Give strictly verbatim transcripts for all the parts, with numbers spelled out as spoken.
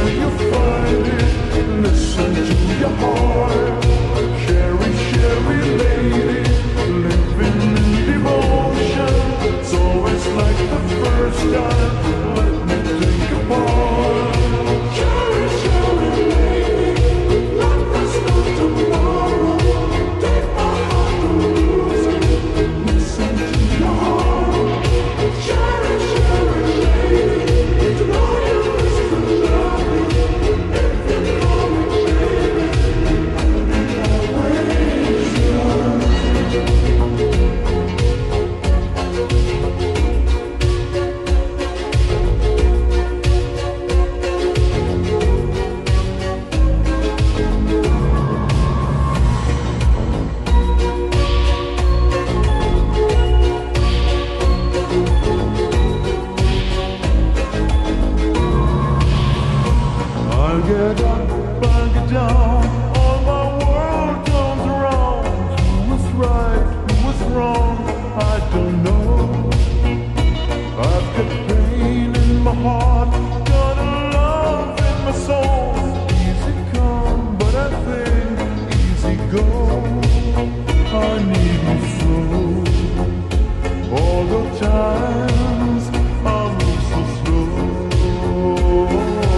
where you find it. Listen to your heart. Sherry, Sherry lady, living in devotion. It's always like the first time. Let me take a part. Sherry, Sherry lady, like there's no tomorrow. Take my heart to lose it. Listen to your heart. Sherry, Sherry lady, to know you is to love me. If you call me baby, I'll be always yours. I'll get up, I'll get down, all my world turns around. Who was right, who was wrong, I don't know. I've got pain in my heart, got a love in my soul. Easy come, but I think easy go. I need you so. All the times I move so slow.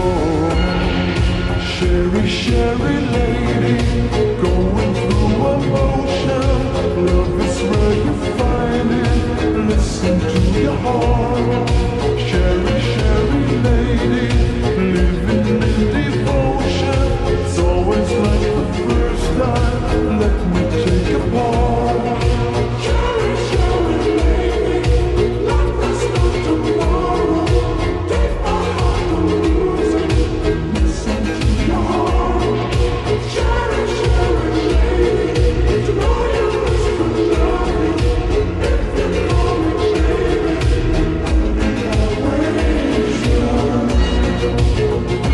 Sherry, Sherry lady, going through emotion. Love is where you find it. Listen to your heart. Sherry, Sherry lady, living in devotion. It's always like the first time. Let me take a part. Sherry, Sherry lady, like there's no tomorrow. Take my heart to lose it. Listen to your heart. Sherry, Sherry lady, to know you is to love me. If you call me baby, I'll be always yours.